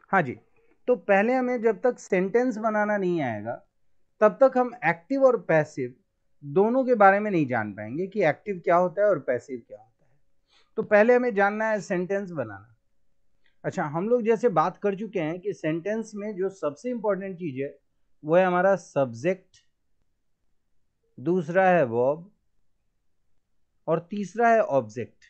हाँ जी, तो पहले हमें जब तक सेंटेंस बनाना नहीं आएगा तब तक हम एक्टिव और पैसिव दोनों के बारे में नहीं जान पाएंगे कि एक्टिव क्या होता है और पैसिव क्या होता है। तो पहले हमें जानना है सेंटेंस बनाना। अच्छा, हम लोग जैसे बात कर चुके हैं कि सेंटेंस में जो सबसे इंपॉर्टेंट चीज है वो है हमारा सब्जेक्ट, दूसरा है वर्ब और तीसरा है ऑब्जेक्ट।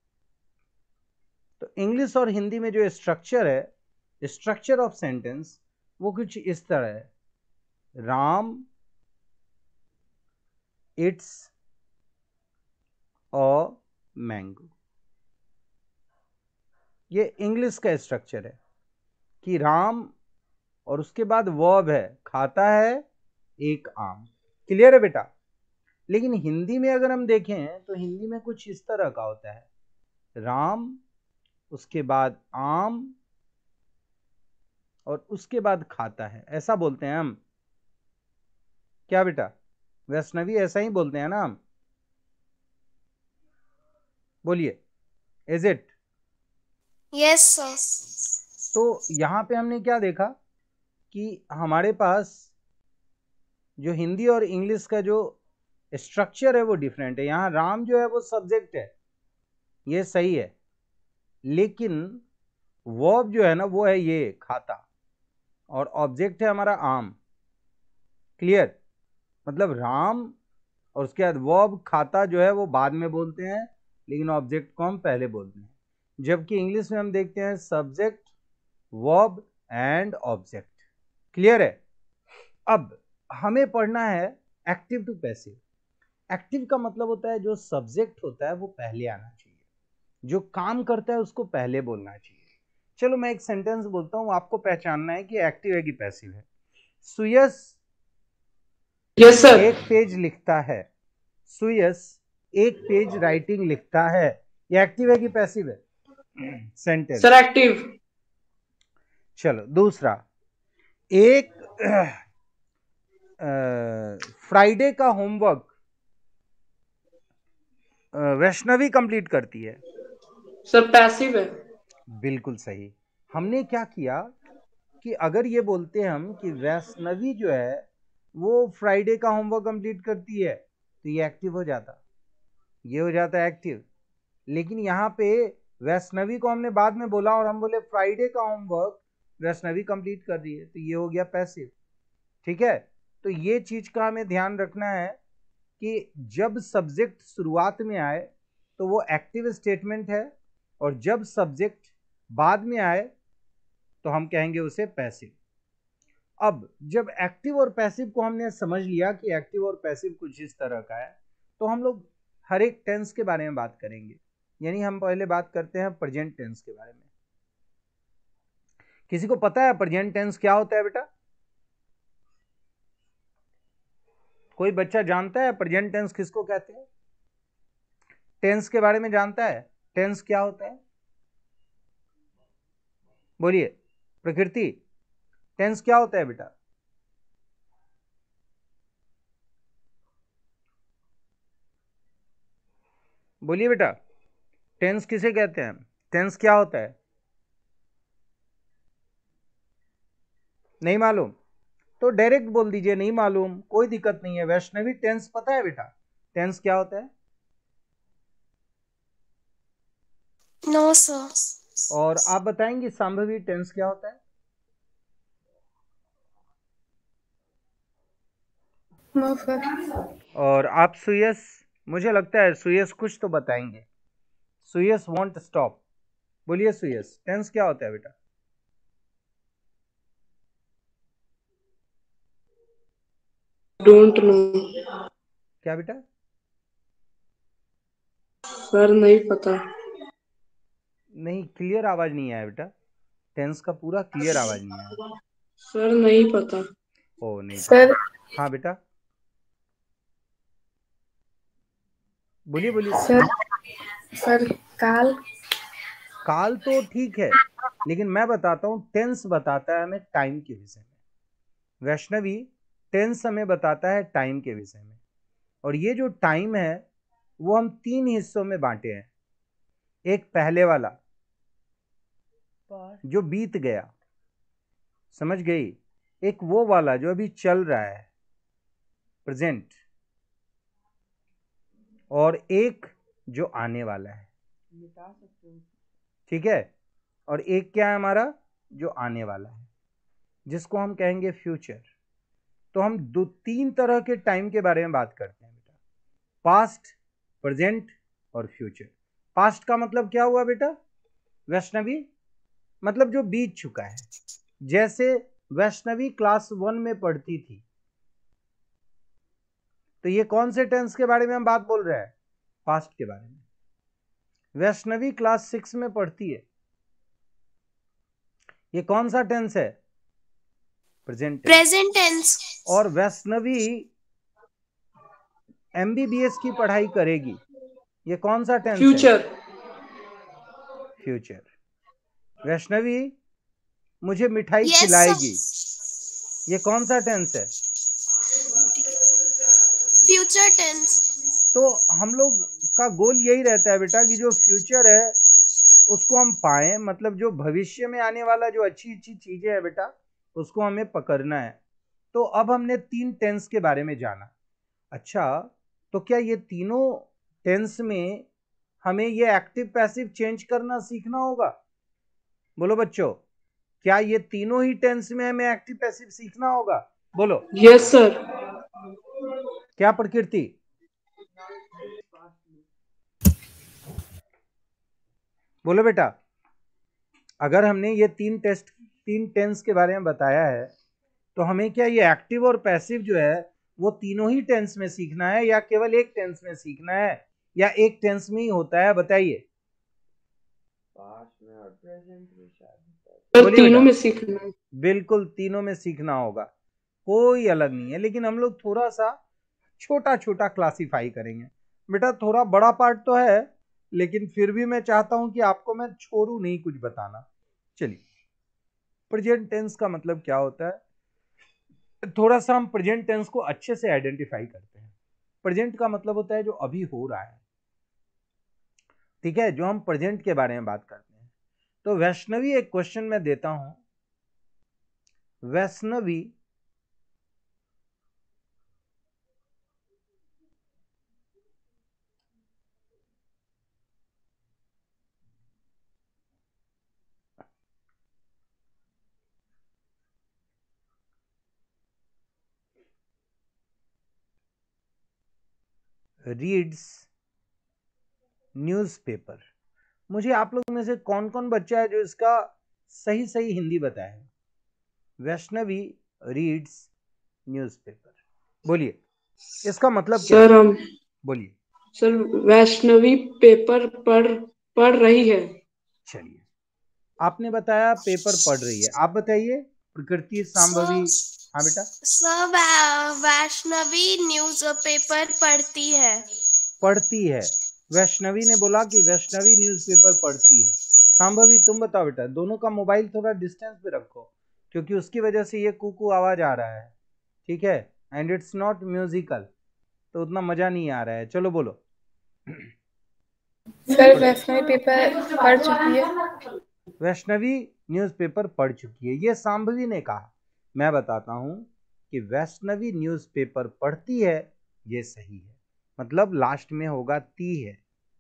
तो इंग्लिश और हिंदी में जो स्ट्रक्चर है, स्ट्रक्चर ऑफ सेंटेंस, वो कुछ इस तरह है। राम इट्स अ मैंगो, ये इंग्लिश का स्ट्रक्चर है कि राम और उसके बाद वर्ब है, खाता है एक आम। क्लियर है बेटा? लेकिन हिंदी में अगर हम देखें तो हिंदी में कुछ इस तरह का होता है, राम उसके बाद आम और उसके बाद खाता है, ऐसा बोलते हैं हम। क्या बेटा वैष्णवी, ऐसा ही बोलते हैं ना हम? बोलिए, इज इट? Yes sir. तो यहां पे हमने क्या देखा कि हमारे पास जो हिंदी और इंग्लिश का जो स्ट्रक्चर है वो डिफरेंट है। यहां राम जो है वो सब्जेक्ट है, ये सही है, लेकिन वर्ब जो है ना वो है ये खाता, और ऑब्जेक्ट है हमारा आम। क्लियर? मतलब राम और उसके बाद वर्ब खाता जो है वो बाद में बोलते हैं, लेकिन ऑब्जेक्ट को हम पहले बोलते हैं। जबकि इंग्लिश में हम देखते हैं subject, verb and object. Clear है? अब हमें पढ़ना है एक्टिव टू पैसिव। एक्टिव का मतलब होता है जो सब्जेक्ट होता है वो पहले आना चाहिए, जो काम करता है उसको पहले बोलना चाहिए। चलो मैं एक सेंटेंस बोलता हूं, आपको पहचानना है कि एक्टिव है कि पैसिव है। Suyash yes sir. एक पेज लिखता है, सुयस एक पेज राइटिंग लिखता है, ये एक्टिव है कि पैसिव है? सेंटेंस। Sir active. चलो दूसरा, एक फ्राइडे का होमवर्क वैष्णवी कंप्लीट करती है। सर पैसिव है। बिल्कुल सही। हमने क्या किया कि अगर ये बोलते हम कि वैष्णवी जो है वो फ्राइडे का होमवर्क कंप्लीट करती है तो ये एक्टिव हो जाता, ये हो जाता है एक्टिव। लेकिन यहाँ पे वैष्णवी को हमने बाद में बोला और हम बोले फ्राइडे का होमवर्क वैष्णवी कंप्लीट कर रही है, तो ये हो गया पैसिव। ठीक है? तो ये चीज का हमें ध्यान रखना है कि जब सब्जेक्ट शुरुआत में आए तो वो एक्टिव स्टेटमेंट है, और जब सब्जेक्ट बाद में आए तो हम कहेंगे उसे पैसिव। अब जब एक्टिव और पैसिव को हमने समझ लिया कि एक्टिव और पैसिव कुछ इस तरह का है, तो हम लोग हर एक टेंस के बारे में बात करेंगे। यानी हम पहले बात करते हैं प्रेजेंट टेंस के बारे में। किसी को पता है प्रेजेंट टेंस क्या होता है बेटा? कोई बच्चा जानता है प्रेजेंट टेंस किसको कहते हैं? टेंस के बारे में जानता है? टेंस क्या होता है? बोलिए प्रकृति, टेंस क्या होता है बेटा? बोलिए बेटा, टेंस किसे कहते हैं? टेंस क्या होता है? नहीं मालूम? तो डायरेक्ट बोल दीजिए नहीं मालूम, कोई दिक्कत नहीं है। वैष्णवी टेंस पता है बेटा? टेंस क्या होता है? No sir. और आप बताएंगे संभवी टेंस क्या होता है? No sir. और आप सुयस, मुझे लगता है सुयस कुछ तो बताएंगे। Suyash want stop. बोलिए सुयस, टेंस क्या होता है बेटा? Don't know. क्या बेटा? सर नहीं पता। नहीं, क्लियर आवाज नहीं आया बेटा, टेंस का पूरा क्लियर आवाज नहीं आया। सर नहीं पता। ओ नहीं सर पता। हाँ बेटा बोलिए बोलिए। सर सर काल। काल तो ठीक है, लेकिन मैं बताता हूं टेंस बताता है हमें टाइम के विषय में। वैष्णवी टेंस हमें बताता है टाइम के विषय में, और ये जो टाइम है वो हम तीन हिस्सों में बांटे हैं। एक पहले वाला जो बीत गया, समझ गई? एक वो वाला जो अभी चल रहा है प्रेजेंट, और एक जो आने वाला है, ठीक है, और एक क्या है हमारा जो आने वाला है, जिसको हम कहेंगे फ्यूचर। तो हम तीन तरह के टाइम के बारे में बात करते हैं बेटा, पास्ट, प्रेजेंट और फ्यूचर। पास्ट का मतलब क्या हुआ बेटा वैष्णवी? मतलब जो बीत चुका है। जैसे वैष्णवी क्लास 1 में पढ़ती थी, तो ये कौन से टेंस के बारे में हम बात बोल रहे हैं? पास्ट के बारे में। वैष्णवी क्लास 6 में पढ़ती है, ये कौन सा टेंस है? Present tense. और वैष्णवी MBBS की पढ़ाई करेगी, ये कौन सा टेंस है? फ्यूचर। फ्यूचर। वैष्णवी मुझे मिठाई Yes, खिलाएगी, ये कौन सा टेंस है? Future tense. तो हम लोग का गोल यही रहता है बेटा कि जो फ्यूचर है उसको हम पाएं, मतलब जो भविष्य में आने वाला जो अच्छी अच्छी चीजें हैं बेटा उसको हमें पकड़ना है। तो अब हमने 3 टेंस के बारे में जाना। अच्छा, तो क्या ये तीनों टेंस में हमें ये एक्टिव पैसिव चेंज करना सीखना होगा? बोलो बच्चों, क्या ये तीनों ही टेंस में हमें एक्टिव पैसिव सीखना होगा? बोलो। Yes sir. क्या प्रकृति? बोलो बेटा। अगर हमने ये तीन टेंस के बारे में बताया है, तो हमें क्या ये एक्टिव और पैसिव जो है वो तीनों ही टेंस में सीखना है या केवल एक टेंस में सीखना है, या एक टेंस में ही होता है? बताइए। सर तीनों में सीखना है। बिल्कुल तीनों में सीखना होगा, कोई अलग नहीं है। लेकिन हम लोग थोड़ा सा छोटा छोटा क्लासिफाई करेंगे बेटा, थोड़ा बड़ा पार्ट तो है, लेकिन फिर भी मैं चाहता हूं कि आपको मैं छोड़ू नहीं कुछ बताना। चलिए, प्रेजेंट टेंस का मतलब क्या होता है, थोड़ा सा हम प्रेजेंट टेंस को अच्छे से आइडेंटिफाई करते हैं। प्रेजेंट का मतलब होता है जो अभी हो रहा है, ठीक है, जो हम प्रेजेंट के बारे में बात करते हैं। तो वैष्णवी, एक क्वेश्चन मैं देता हूं, वैष्णवी रीड्स न्यूज़पेपर। मुझे आप लोग में से कौन कौन बच्चा है जो इसका सही सही हिंदी बताए? वैष्णवी रीड्स न्यूज़पेपर, बोलिए इसका मतलब क्या सर है? हम बोलिए। सर वैष्णवी पेपर पढ़ रही है। चलिए, आपने बताया पेपर पढ़ रही है, आप बताइए प्रकृति, सांभवी। हाँ बेटा। सर वैष्णवी न्यूज पेपर पढ़ती है। पढ़ती है। वैष्णवी ने बोला कि वैष्णवी न्यूज़पेपर पढ़ती है। सांभवी तुम बताओ बेटा। दोनों का मोबाइल थोड़ा डिस्टेंस पे रखो, क्योंकि उसकी वजह से ये कुकू आवाज आ रहा है, ठीक है, एंड इट्स नॉट म्यूजिकल, तो उतना मजा नहीं आ रहा है। चलो बोलो। सर वैष्णवी पेपर पढ़ चुकी है। वैष्णवी न्यूज़पेपर पढ़ चुकी है, ये सांभवी ने कहा। मैं बताता हूं कि वैष्णवी न्यूज़पेपर पढ़ती है, ये सही है, मतलब लास्ट में होगा ती है,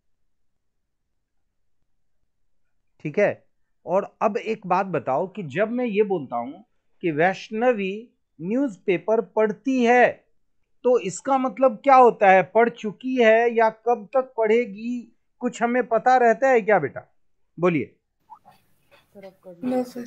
ठीक है। और अब एक बात बताओ कि जब मैं ये बोलता हूं कि वैष्णवी न्यूज़पेपर पढ़ती है, तो इसका मतलब क्या होता है? पढ़ चुकी है या कब तक पढ़ेगी, कुछ हमें पता रहता है क्या बेटा? बोलिए। No sir.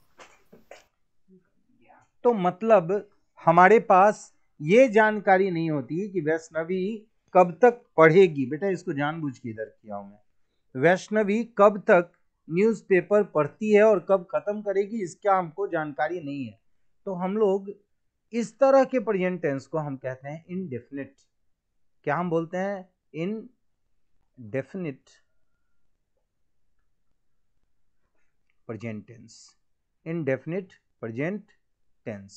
तो मतलब हमारे पास ये जानकारी नहीं होती कि वैष्णवी कब तक पढ़ेगी। बेटा इसको जानबूझ के इधर किया हूं मैं। वैष्णवी कब तक न्यूज़पेपर पढ़ती है और कब खत्म करेगी, इसका हमको जानकारी नहीं है। तो हम लोग इस तरह के प्रेजेंट टेंस को हम कहते हैं इनडेफिनिट। क्या हम बोलते हैं? Indefinite present tense. Indefinite present tense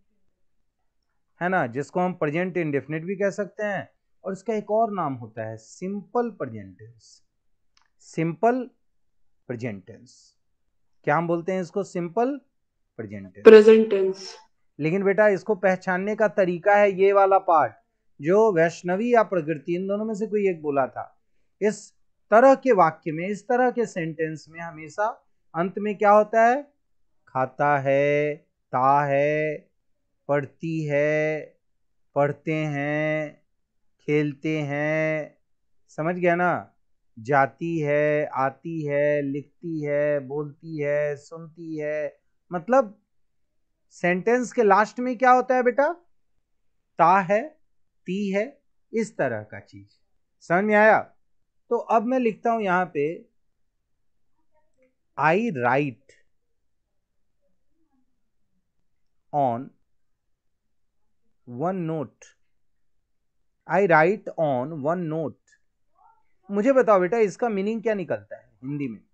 है ना, जिसको हम प्रेजेंट इंडेफिनिट भी कह सकते हैं, और इसका एक और नाम होता है simple present tense. Simple present tense, क्या हम बोलते हैं इसको? Simple present tense. Present tense. लेकिन बेटा इसको पहचानने का तरीका है ये वाला पार्ट जो वैष्णवी या प्रकृति इन दोनों में से कोई एक बोला था। इस तरह के वाक्य में, इस तरह के सेंटेंस में हमेशा अंत में क्या होता है? खाता है, ता है, पढ़ती है, पढ़ते हैं, खेलते हैं, समझ गया ना? जाती है, आती है, लिखती है, बोलती है, सुनती है। मतलब सेंटेंस के लास्ट में क्या होता है बेटा? ता है, ती है, इस तरह का चीज। समझ में आया? तो अब मैं लिखता हूं यहां पे I write on one note. I write on one note. मुझे बताओ बेटा इसका मीनिंग क्या निकलता है हिंदी में?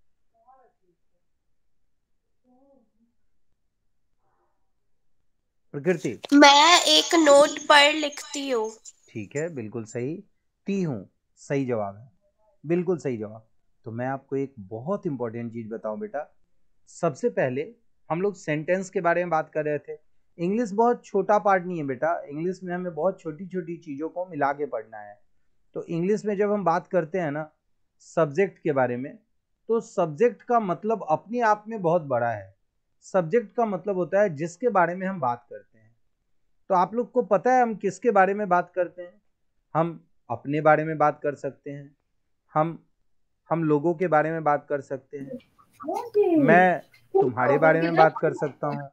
प्रकृति। मैं एक नोट पर लिखती हूँ। ठीक है, बिल्कुल सही। ती हूं, सही जवाब है, बिल्कुल सही जवाब। तो मैं आपको एक बहुत इंपॉर्टेंट चीज बताऊं बेटा। सबसे पहले हम लोग सेंटेंस के बारे में बात कर रहे थे। इंग्लिश बहुत छोटा पार्ट नहीं है बेटा, इंग्लिश में हमें बहुत छोटी छोटी चीज़ों को मिला के पढ़ना है। तो इंग्लिश में जब हम बात करते हैं ना सब्जेक्ट के बारे में, तो सब्जेक्ट का मतलब अपने आप में बहुत बड़ा है। सब्जेक्ट का मतलब होता है जिसके बारे में हम बात करते हैं। तो आप लोग को पता है हम किसके बारे में बात करते हैं? हम अपने बारे में बात कर सकते हैं, हम लोगों के बारे में बात कर सकते हैं, मैं तुम्हारे बारे में बात कर सकता हूँ,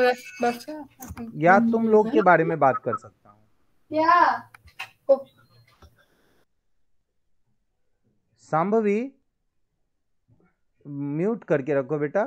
या तुम लोग के बारे में बात कर सकता हूँ। सांभवी म्यूट करके रखो बेटा।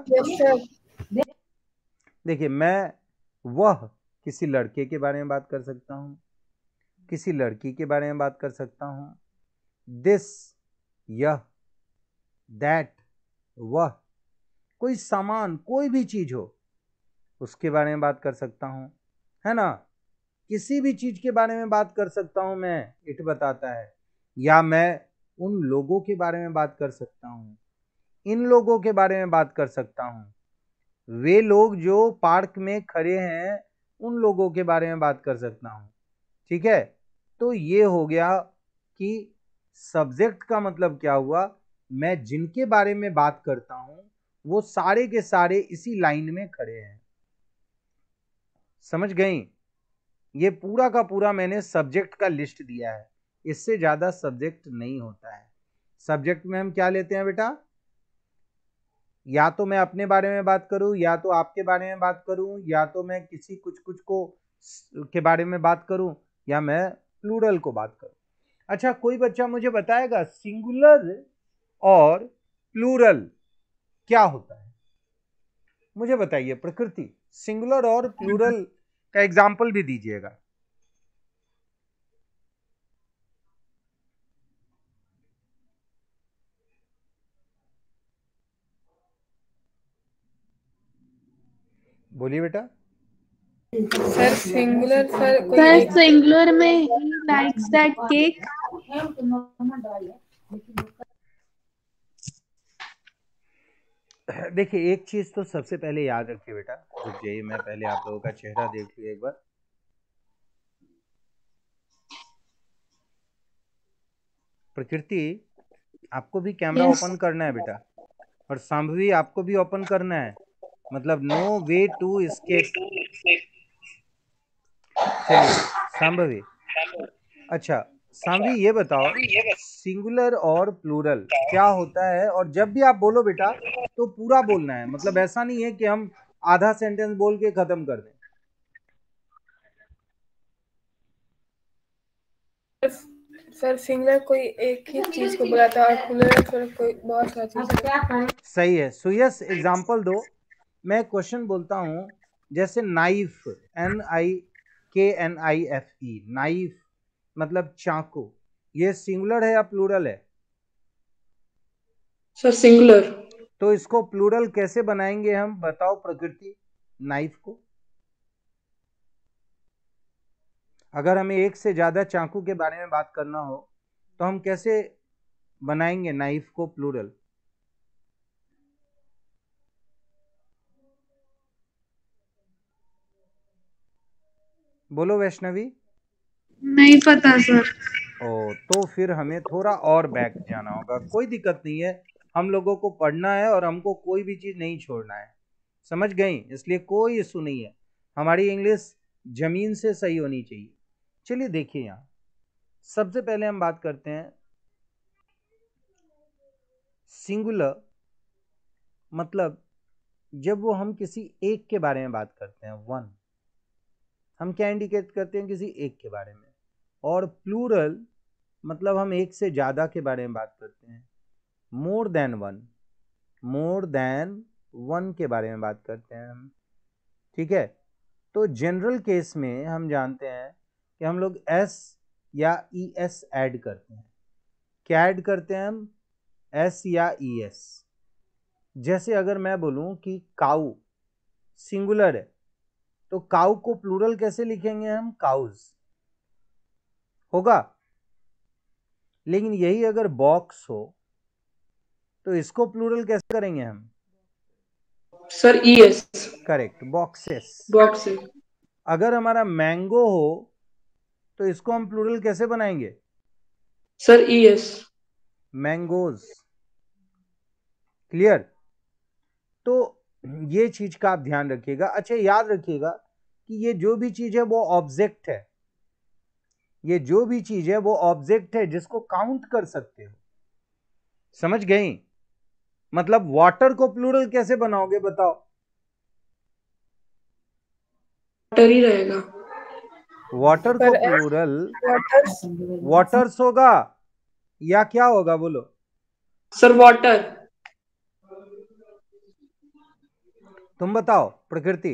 देखिए मैं वह किसी लड़के के बारे में बात कर सकता हूँ, किसी लड़की के बारे में बात कर सकता हूँ, दिस यह, दैट वह, कोई सामान कोई भी चीज हो उसके बारे में बात कर सकता हूँ, है ना? किसी भी चीज के बारे में बात कर सकता हूँ मैं, इट बताता है। या मैं उन लोगों के बारे में बात कर सकता हूँ, इन लोगों के बारे में बात कर सकता हूँ, वे लोग जो पार्क में खड़े हैं उन लोगों के बारे में बात कर सकता हूँ। ठीक है, तो ये हो गया कि सब्जेक्ट का मतलब क्या हुआ? मैं जिनके बारे में बात करता हूं वो सारे के सारे इसी लाइन में खड़े हैं। समझ गई? ये पूरा का पूरा मैंने सब्जेक्ट का लिस्ट दिया है, इससे ज्यादा सब्जेक्ट नहीं होता है। सब्जेक्ट में हम क्या लेते हैं बेटा? या तो मैं अपने बारे में बात करूं, या तो आपके बारे में बात करूं, या तो मैं किसी कुछ कुछ को के बारे में बात करूं, या मैं प्लूरल को बात करूं। अच्छा, कोई बच्चा मुझे बताएगा सिंगुलर और प्लूरल क्या होता है? मुझे बताइए प्रकृति, सिंगुलर और प्लूरल का एग्जाम्पल भी दीजिएगा। बोलिए बेटा। सर सिंगुलर सर कोई सर एक सिंगुलर में ही लाइक्स दैट केक। देखिए एक चीज तो सबसे पहले याद रखिए बेटा, रुक जाइए मैं पहले आप लोगों का चेहरा देख लूं एक बार। प्रकृति आपको भी कैमरा Yes. ओपन करना है बेटा, और सांभवी आपको भी ओपन करना है, मतलब नो वे टू एस्केप। चलिए सांभवी, अच्छा सांभवी ये बताओ सिंगुलर और प्लूरल क्या होता है? और जब भी आप बोलो बेटा तो पूरा बोलना है, मतलब ऐसा नहीं है कि हम आधा सेंटेंस बोल के खत्म कर दें। सर सिंगुलर कोई एक ही चीज को बोला था और प्लूरल सर कोई बहुत सारी चीज। सही है सुयस, एग्जाम्पल दो। मैं क्वेश्चन बोलता हूं जैसे नाइफ, NIKNIFE, नाइफ मतलब चाकू, ये सिंगुलर है या प्लूरल है? Sir singular. तो इसको प्लूरल कैसे बनाएंगे हम, बताओ प्रकृति? नाइफ को अगर हमें एक से ज्यादा चाकू के बारे में बात करना हो तो हम कैसे बनाएंगे नाइफ को प्लूरल? बोलो वैष्णवी। नहीं पता सर। ओ, तो फिर हमें थोड़ा और बैक जाना होगा। कोई दिक्कत नहीं है, हम लोगों को पढ़ना है और हमको कोई भी चीज़ नहीं छोड़ना है, समझ गई? इसलिए कोई इशू नहीं है, हमारी इंग्लिश जमीन से सही होनी चाहिए। चलिए देखिए, यहाँ सबसे पहले हम बात करते हैं सिंगुलर, मतलब जब वो हम किसी एक के बारे में बात करते हैं, वन, हम क्या इंडिकेट करते हैं? किसी एक के बारे में। और प्लूरल मतलब हम एक से ज़्यादा के बारे में बात करते हैं, more than one, more than one के बारे में बात करते हैं हम, ठीक है? तो जनरल केस में हम जानते हैं कि हम लोग एस या ई एस ऐड करते हैं। क्या ऐड करते हैं हम? एस या ई एस। जैसे अगर मैं बोलूं कि काऊ सिंगुलर है, तो काऊ को प्लूरल कैसे लिखेंगे हम? काउज होगा। लेकिन यही अगर बॉक्स हो तो इसको प्लूरल कैसे करेंगे हम? Sir ES। Correct, boxes. Box. अगर हमारा मैंगो हो तो इसको हम प्लूरल कैसे बनाएंगे? Sir ES। मैंगोज। क्लियर? तो ये चीज का आप ध्यान रखिएगा। अच्छा, याद रखिएगा कि ये जो भी चीज है वो ऑब्जेक्ट है, ये जो भी चीज है वो ऑब्जेक्ट है जिसको काउंट कर सकते हो, समझ गई? मतलब वाटर को प्लूरल कैसे बनाओगे बताओ? वाटर ही रहेगा। वाटर को पर प्लूरल वाटर्स वाटर्स होगा या क्या होगा? बोलो सर वाटर। तुम बताओ प्रकृति,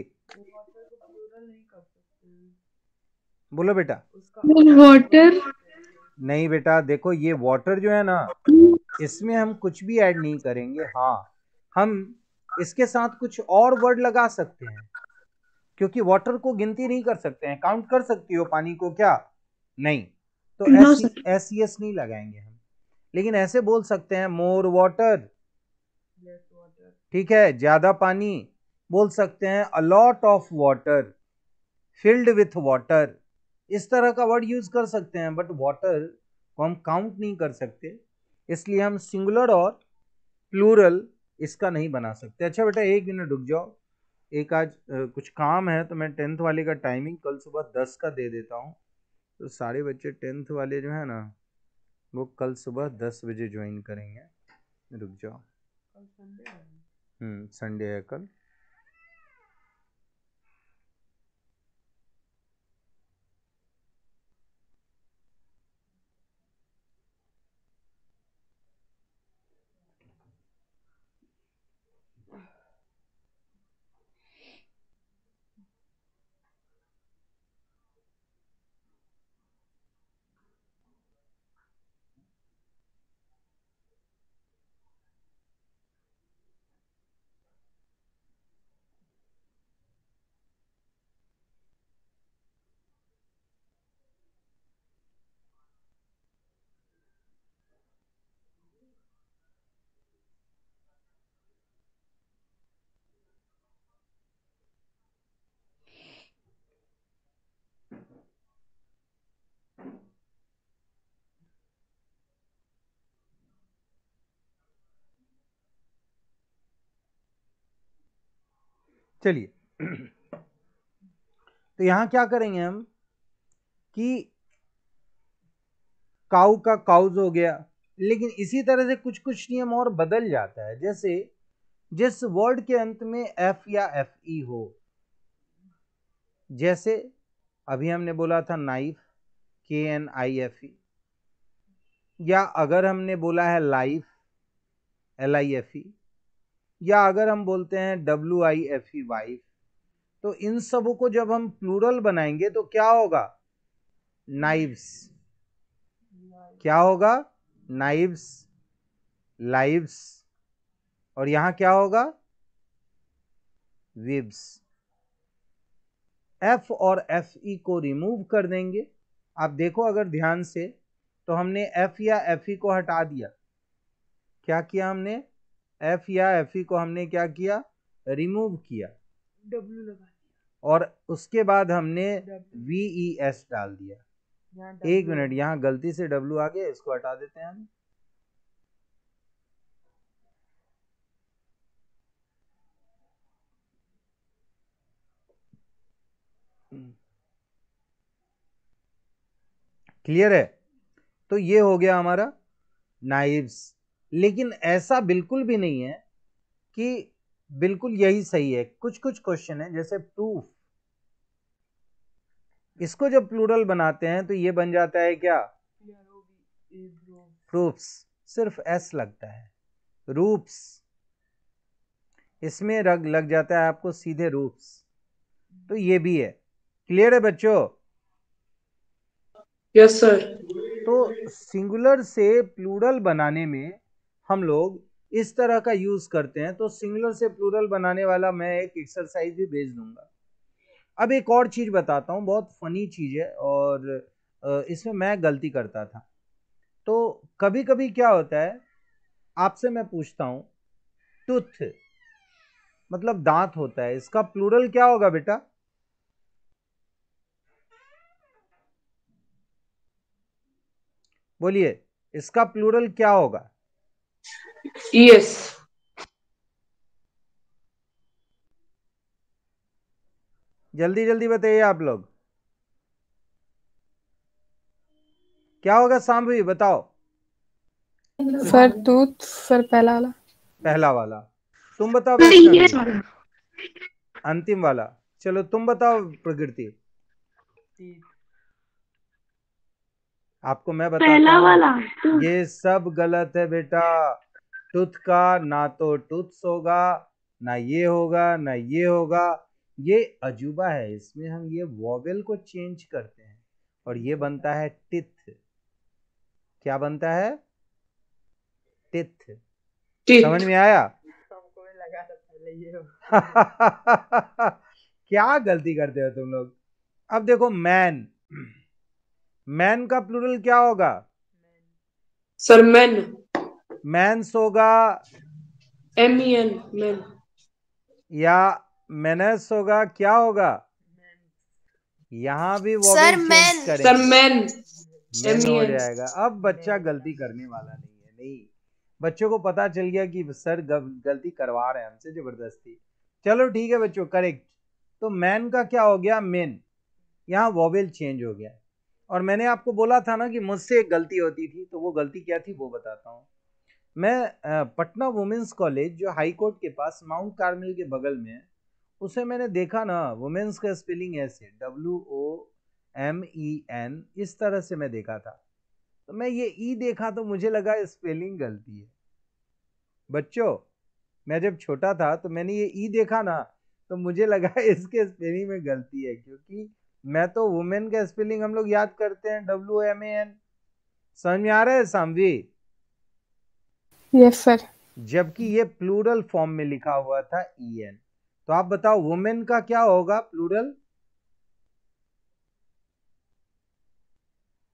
बोलो बेटा। वाटर। नहीं बेटा, देखो ये वाटर जो है ना, इसमें हम कुछ भी ऐड नहीं करेंगे। हाँ, हम इसके साथ कुछ और वर्ड लगा सकते हैं, क्योंकि वाटर को गिनती नहीं कर सकते हैं। काउंट कर सकती हो पानी को क्या? नहीं, तो no S sir. S S नहीं लगाएंगे हम। लेकिन ऐसे बोल सकते हैं मोर वाटर, ठीक है, ज्यादा पानी। बोल सकते हैं a lot of water, filled with water, इस तरह का वर्ड यूज कर सकते हैं। बट वाटर को हम काउंट नहीं कर सकते, इसलिए हम सिंगुलर और प्लूरल इसका नहीं बना सकते। अच्छा बेटा, एक मिनट रुक जाओ, एक आज कुछ काम है, तो मैं 10th वाले का टाइमिंग कल सुबह 10 का दे देता हूँ। तो सारे बच्चे 10th वाले जो है ना, वो कल सुबह 10 बजे ज्वाइन करेंगे। रुक जाओ, संडे है कल। चलिए तो यहां क्या करेंगे हम कि काऊ का काउज हो गया, लेकिन इसी तरह से कुछ कुछ नियम और बदल जाता है। जैसे जिस वर्ड के अंत में एफ या एफ ई हो, जैसे अभी हमने बोला था नाइफ, KNIFE, या अगर हमने बोला है लाइफ, LIFE, या अगर हम बोलते हैं WIFE, वाइफ, तो इन सबों को जब हम प्लूरल बनाएंगे तो क्या होगा? नाइव्स। क्या होगा? Knives, lives. और यहां क्या होगा? विब्स। एफ और एफ ई को रिमूव कर देंगे। आप देखो अगर ध्यान से, तो हमने एफ या एफ ई को हटा दिया। क्या किया हमने? एफ या एफ ई को हमने क्या किया? रिमूव किया। W लगा और उसके बाद हमने VES डाल दिया। एक मिनट, यहाँ गलती से W आ गया, इसको हटा देते हैं हम। क्लियर है? तो ये हो गया हमारा नाइव्स। लेकिन ऐसा बिल्कुल भी नहीं है कि बिल्कुल यही सही है। कुछ कुछ क्वेश्चन है, जैसे प्रूफ, इसको जब प्लूरल बनाते हैं तो ये बन जाता है क्या? प्रूफ्स, सिर्फ एस लगता है। रूप्स, इसमें रग लग जाता है आपको सीधे रूप्स। तो ये भी है। क्लियर है बच्चों? Yes sir. तो सिंगुलर से प्लूरल बनाने में हम लोग इस तरह का यूज करते हैं। तो सिंगुलर से प्लूरल बनाने वाला मैं एक एक्सरसाइज भी भेज दूंगा। अब एक और चीज बताता हूँ, बहुत फनी चीज है और इसमें मैं गलती करता था। तो कभी कभी क्या होता है, आपसे मैं पूछता हूं, टूथ मतलब दांत होता है, इसका प्लूरल क्या होगा बेटा? बोलिए, इसका प्लूरल क्या होगा? ईएस। जल्दी जल्दी बताइए आप लोग, क्या होगा? सांभवी बताओ। सर टूथ, सर पहला वाला। पहला वाला। तुम बताओ यस वैष्णवी। वाला। अंतिम वाला। चलो तुम बताओ प्रकृति। आपको मैं बताता पहला हूँ, वाला। ये सब गलत है बेटा। टूथ का ना तो टूथ्स होगा, ना ये होगा, ना ये होगा। ये अजूबा है, इसमें हम ये वॉवेल को चेंज करते हैं और ये बनता है टिथ। क्या बनता है? टिथ। समझ में आया? क्या गलती करते हो तुम लोग। अब देखो, मैन, मैन का प्लूरल क्या होगा? Sir man. मैंस होगा MEN मैन। या मेनस होगा? क्या होगा? यहां भी sir vowel change man. Sir करेंगे, मैन। मेन हो MEN। जाएगा। अब बच्चा गलती करने वाला नहीं है। नहीं, बच्चों को पता चल गया कि सर गलती करवा रहे हैं हमसे जबरदस्ती। चलो ठीक है बच्चों, करेक्ट। तो मैन का क्या हो गया? मेन। यहाँ वॉवेल चेंज हो गया। और मैंने आपको बोला था ना कि मुझसे एक गलती होती थी, तो वो गलती क्या थी वो बताता हूँ। मैं पटना वुमेन्स कॉलेज जो हाई कोर्ट के पास माउंट कार्मेल के बगल में है, उसे मैंने देखा ना, वुमेन्स का स्पेलिंग ऐसे WOMEN, इस तरह से मैं देखा था। तो मैं ये ई देखा तो मुझे लगा स्पेलिंग गलती है। बच्चों, मैं जब छोटा था तो मैंने ये ई देखा ना, तो मुझे लगा इसके स्पेलिंग में गलती है, क्योंकि मैं तो वुमेन का स्पेलिंग हम लोग याद करते हैं WOMAN। समझ में आ रहा है सामवी? Yes sir. जबकि ये प्लूरल फॉर्म में लिखा हुआ था EN। तो आप बताओ वुमेन का क्या होगा प्लूरल?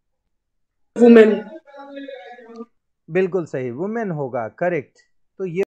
वुमेन। बिल्कुल सही, वुमेन होगा, करेक्ट। तो ये